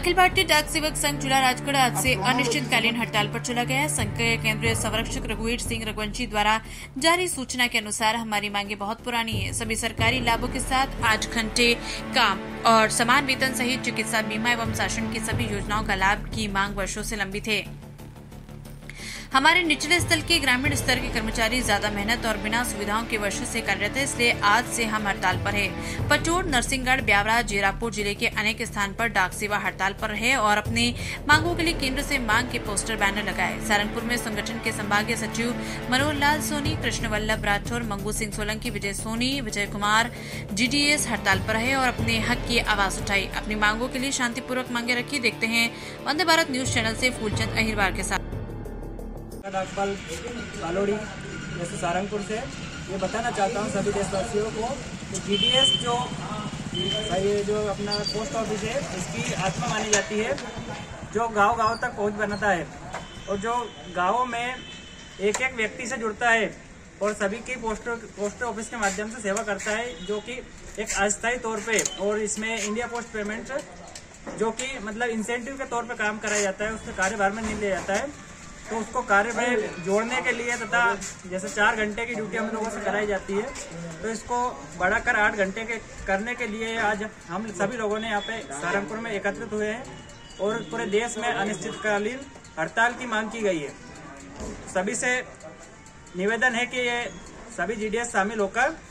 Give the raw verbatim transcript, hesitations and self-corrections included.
अखिल भारतीय डाक सेवक संघ जिला राजगढ़ आज से अनिश्चितकालीन हड़ताल पर चला गया है। संघ के केंद्रीय संरक्षक रघुवीर सिंह रघुवंशी द्वारा जारी सूचना के अनुसार हमारी मांगे बहुत पुरानी है। सभी सरकारी लाभों के साथ आठ घंटे काम और समान वेतन सहित चिकित्सा बीमा एवं शासन की सभी योजनाओं का लाभ की मांग वर्षों से लंबित है। हमारे निचले स्तर के ग्रामीण स्तर के कर्मचारी ज्यादा मेहनत और बिना सुविधाओं के वर्षों से कार्यरत है, इसलिए आज से हम हड़ताल पर है। पचोड़, नरसिंहगढ़, ब्यावरा, जीरापुर जिले के अनेक स्थान पर डाक सेवा हड़ताल पर रहे और अपनी मांगों के लिए केंद्र से मांग के पोस्टर बैनर लगाए। सारंगपुर में संगठन के संभागीय सचिव मनोहर लाल सोनी, कृष्ण वल्लभ राठौर, मंगू सिंह सोलंकी, विजय सोनी, विजय कुमार जीडीएस हड़ताल पर रहे और अपने हक की आवाज उठाई। अपनी मांगों के लिए शांतिपूर्वक मांगे रखी। देखते हैं वंदे भारत न्यूज चैनल से फूलचंद अहिरवार के साथ। डाकपाल बालोड़ी जैसे सारंगपुर से ये बताना चाहता हूँ सभी देशवासियों को कि जीडीएस जो ये जो अपना पोस्ट ऑफिस है इसकी आत्मा मानी जाती है, जो गांव-गांव तक पहुंच बनाता है और जो गांवों में एक एक व्यक्ति से जुड़ता है और सभी की पोस्ट पोस्ट ऑफिस के माध्यम से सेवा करता है, जो कि एक अस्थायी तौर पे। और इसमें इंडिया पोस्ट पेमेंट जो कि मतलब इंसेंटिव के तौर पे काम कराया जाता है, उसके कार्यभार में नहीं लिया जाता है, तो उसको कार्य में जोड़ने के लिए तथा जैसे चार घंटे की ड्यूटी हम लोगों से कराई जाती है, तो इसको बढ़ाकर आठ घंटे के करने के लिए आज हम सभी लोगों ने यहाँ पे सारंगपुर में एकत्रित हुए हैं और पूरे देश में अनिश्चितकालीन हड़ताल की मांग की गई है। सभी से निवेदन है कि ये सभी जीडीएस शामिल होकर